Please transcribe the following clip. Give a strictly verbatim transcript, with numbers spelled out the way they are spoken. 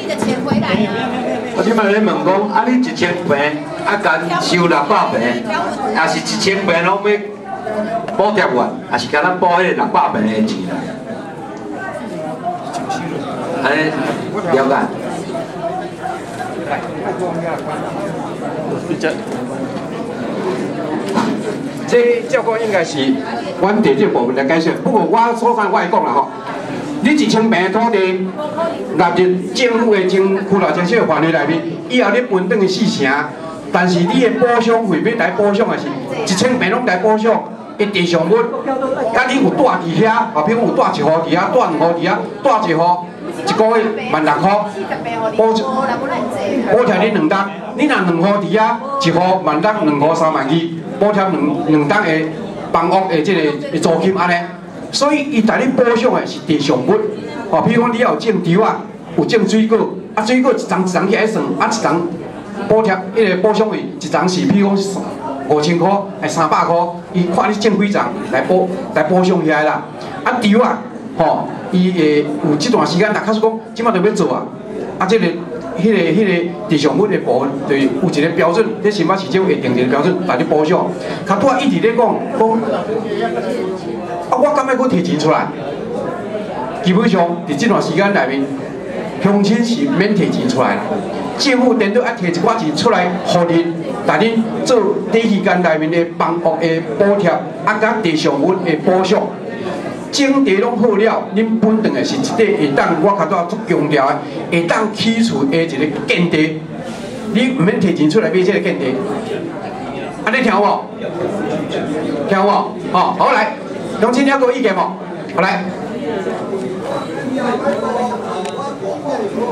你就钱回来啊。 我即摆咧问讲，啊你一千平，啊干收六百平，也是一千平拢要补贴我，也是甲咱补迄个六百平的钱啦。安尼了解？这照顾应该是阮地这部分来解释，不过我所讲我会讲啦吼。 你一千平的土地纳入政府的政区内征收的范围内面，以后你分等于四成，但是你的补偿费要来补偿的是一千平拢来补偿的地上物，啊你有住伫遐，啊比如有住一户伫遐，住两户伫遐，住一户一个月万六块，补补贴你两档，你若两户伫遐，一户万六，两户三万二，补贴两两档的房屋的这个租金安尼。 所以，伊带你补偿的是地上物，哦，譬如讲你要有种稻啊，有种水果，啊，水果一丛一丛起来算，啊，一丛补贴，迄个补偿费一丛是譬如讲五千块，还三百块，伊看你种几丛来补来补偿遐啦。啊，稻啊，吼，伊会有这段时间，若假使讲即摆就要做啊，啊，这个。 迄、那个、迄、那个地上物的部分，就是有一个标准，这新北市政府会定一个标准来你补偿。较拄啊一直咧讲讲，啊，我敢要搁摕钱出来？基本上伫这段时间内面，乡亲是免摕钱出来啦。政府顶多爱摕一寡钱出来，互恁来恁做短期间内面的房屋的补贴，啊，甲地上物的补偿。 种地拢好了，恁本等的是一块会当，我较早足强调的，会当起厝的一个建地，你唔免摕钱出来买这个建地，安尼听有无？听有无？哦，好来，乡亲了有意见无？好来。